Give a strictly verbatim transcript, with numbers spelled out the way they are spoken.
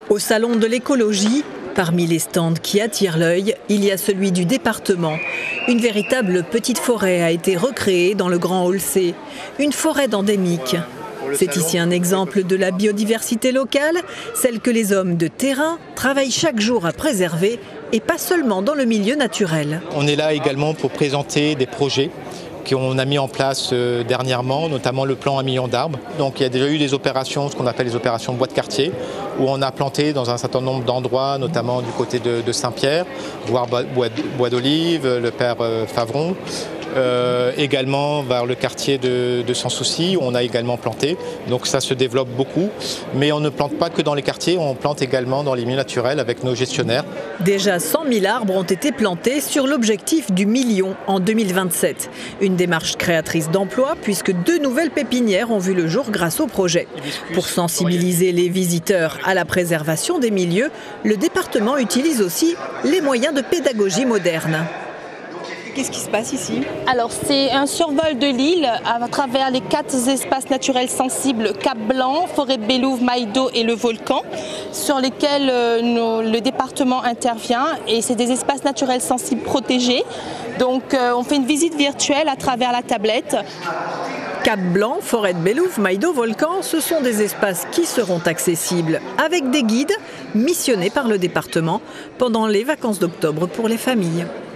Au salon de l'écologie, parmi les stands qui attirent l'œil, il y a celui du département. Une véritable petite forêt a été recréée dans le Grand Hall C, une forêt endémique. C'est ici un exemple de la biodiversité locale, celle que les hommes de terrain travaillent chaque jour à préserver et pas seulement dans le milieu naturel. On est là également pour présenter des projets qu'on a mis en place dernièrement, notamment le plan un million d'arbres. Donc il y a déjà eu des opérations, ce qu'on appelle les opérations bois de quartier, où on a planté dans un certain nombre d'endroits, notamment du côté de, de Saint-Pierre, voire Bois d'Olive, le Père Favron. Euh, également vers le quartier de, de Sans Souci où on a également planté, donc ça se développe beaucoup, mais on ne plante pas que dans les quartiers, on plante également dans les milieux naturels avec nos gestionnaires. Déjà cent mille arbres ont été plantés sur l'objectif du million en deux mille vingt-sept. Une démarche créatrice d'emplois puisque deux nouvelles pépinières ont vu le jour grâce au projet. Pour sensibiliser les visiteurs à la préservation des milieux, le département utilise aussi les moyens de pédagogie moderne. Qu'est-ce qui se passe ici? Alors c'est un survol de l'île à travers les quatre espaces naturels sensibles, Cap Blanc, Forêt de Bellouve, Maïdo et le volcan, sur lesquels euh, nos, le département intervient, et c'est des espaces naturels sensibles protégés. Donc euh, on fait une visite virtuelle à travers la tablette. Cap Blanc, Forêt de Bellouve, Maïdo, Volcan, ce sont des espaces qui seront accessibles avec des guides missionnés par le département pendant les vacances d'octobre pour les familles.